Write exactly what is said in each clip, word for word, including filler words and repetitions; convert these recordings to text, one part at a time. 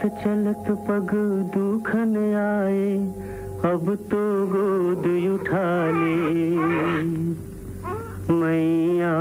चलत चलत पग दुखन आए, अब तो गोद उठा ले मैया।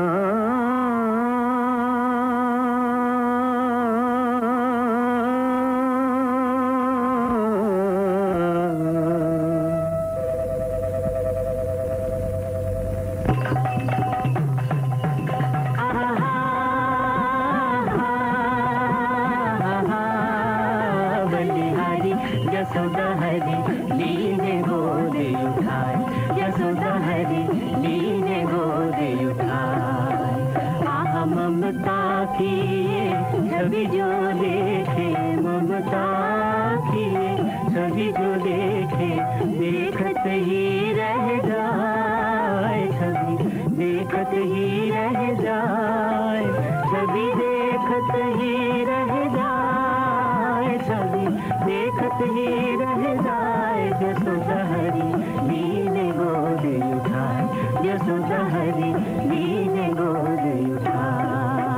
यशोदा हरी लीने गोद उठाए, यशोदा हरी लीने गोद उठाए। आह ममता की छवि जो देखे, ममता की छवि जो देखे, देखत ही रह जाए, छवि देखत ही रह जाए, छवि देखत ही रह जाए, छवि देखत ही रह जाए। यशोदा हरी लीने गोद उठाए, यशोदा हरी लीने गोद उठाए।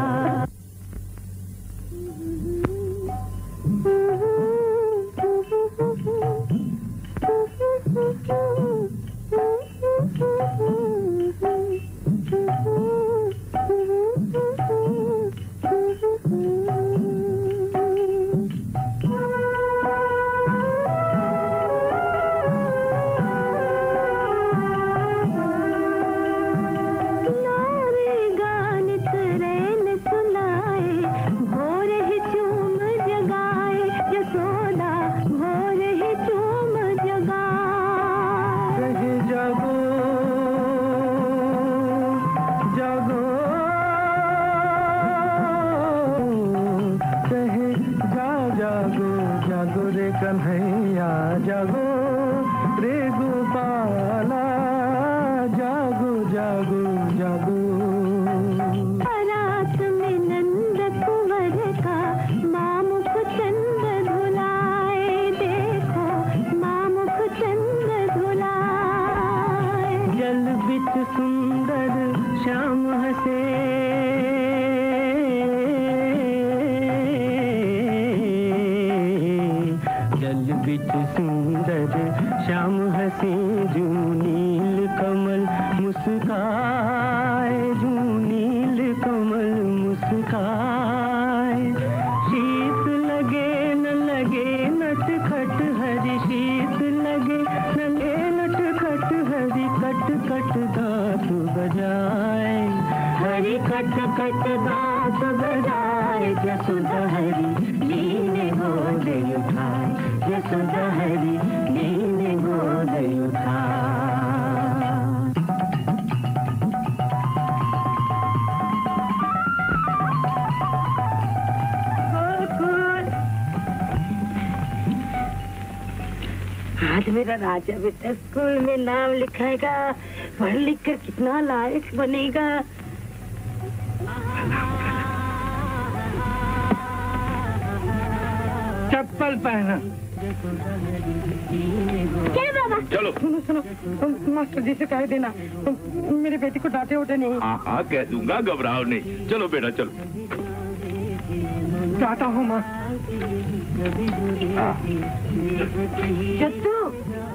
कन्हैया जागो रे गोपाला, जागो जागो जागो। रात में नंद कुंवर का मामुख चंद धुलाए, देखो मामुख चंद धुलाए। जल बिच सुंदर श्याम हसे, जल बिच सुंदर श्याम हसे, जू नील कमल मुस्काए, जू नील कमल मुस्काए। शीत लगे न लगे नटखट हरि, शीत लगे न लगे नटखट हरि, कट कट दांत बजाए, हरि कट कट दांत बजाए। यशोदा हरी लीने गोद उठाए, यशोदा हरी लीने गोद उठाए। आज मेरा राजा बेटा स्कूल में नाम लिखाएगा, पढ़ लिख कर कितना लायक बनेगा। चप्पल पहना। क्या बाबा? चलो सुनो सुनो, मास्टर जी से कह देना मेरे बेटी को डांटे उठे नहीं। हाँ हाँ कह दूंगा, घबराओ नहीं। चलो बेटा चलो। जाता हूँ माँ। जत्तू,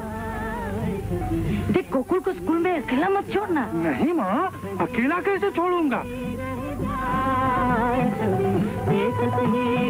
देख गोकुल को स्कूल में अकेला मत छोड़ना। नहीं माँ, अकेला कैसे छोड़ूंगा। देखत ही